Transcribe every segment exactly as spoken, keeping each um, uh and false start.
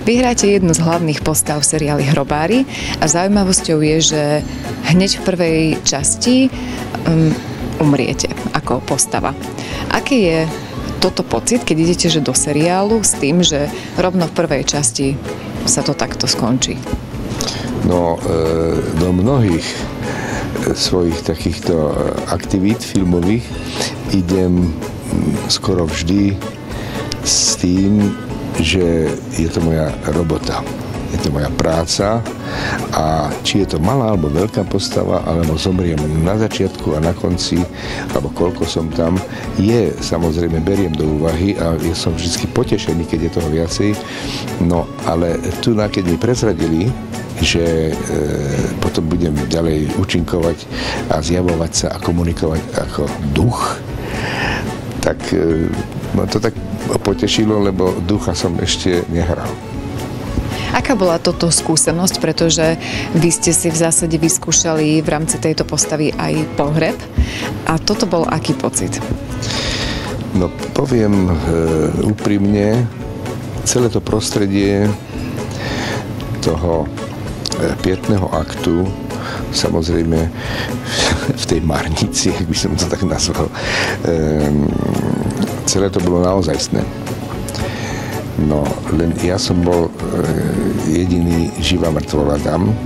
Vy hráte jednu z hlavných postav v seriáli Hrobári a zaujímavosťou je, že hneď v prvej časti um, umriete ako postava. Aký je toto pocit, keď idete že do seriálu s tým, že rovno v prvej časti sa to takto skončí? No, do mnohých svojich takýchto aktivít filmových idem skoro vždy s tým, že je to moja robota, je to moja práca a či je to malá alebo veľká postava, alebo zomriem na začiatku a na konci, alebo koľko som tam, je, samozrejme, beriem do úvahy a ja som vždy potešený, keď je toho viacej. No, ale tu, keď mi prezradili, že e, potom budem ďalej účinkovať a zjavovať sa a komunikovať ako duch, tak e, ma to tak potešilo, lebo ducha som ešte nehral. Aká bola toto skúsenosť, pretože vy ste si v zásade vyskúšali v rámci tejto postavy aj pohreb a toto bol aký pocit? No, poviem e, úprimne, celé to prostredie toho pietného aktu, samozrejme v tej marnici, ak by som to tak nazval, um, celé to bolo naozajstné. No, len ja som bol uh, jediný živá mŕtvola tam.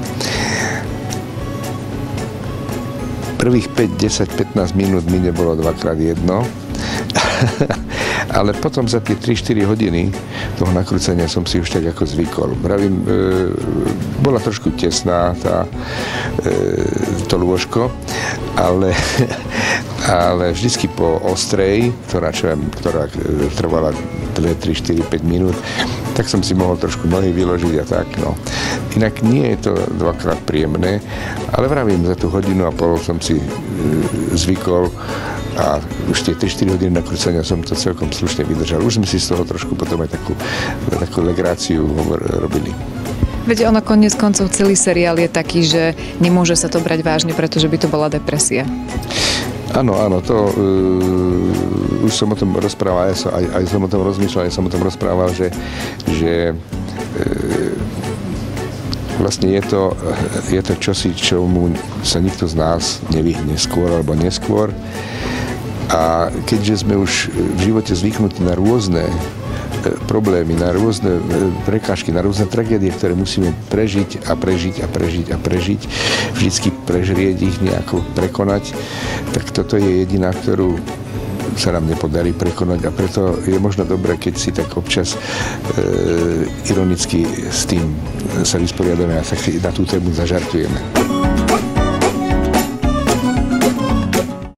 Prvých päť, desať, pätnásť minút mi nebolo dvakrát jedno, ale potom za tie tri štyri hodiny toho nakrúcania som si už tak ako zvykol. Vravím, e, bola trošku tesná tá, e, to lôžko, ale, ale vždycky po ostrej, ktorá, čo viem, ktorá trvala dva, tri, štyri, päť minút, tak som si mohol trošku nohy vyložiť a tak, no. Inak nie je to dvakrát príjemné, ale vravím, za tú hodinu a pol som si e, zvykol a už tie tri štyri hodiny nakrúcania som to celkom slušne vydržal. Už sme si z toho trošku potom aj takú, takú legráciu robili. Veď ono koniec koncov celý seriál je taký, že nemôže sa to brať vážne, pretože by to bola depresia. Áno, áno, to uh, už som o tom rozprával, aj, aj, aj som o tom rozmýšľal, aj som o tom rozprával, že, že uh, vlastne je to, je to čosi, čomu sa nikto z nás nevyhne skôr alebo neskôr. A keďže sme už v živote zvyknutí na rôzne problémy, na rôzne prekážky, na rôzne tragédie, ktoré musíme prežiť a prežiť a prežiť a prežiť, vždycky prežrieť ich nejako prekonať, tak toto je jediná, ktorú sa nám nepodarí prekonať a preto je možno dobré, keď si tak občas e, ironicky s tým sa vysporiadame a tak na tú tému zažartujeme.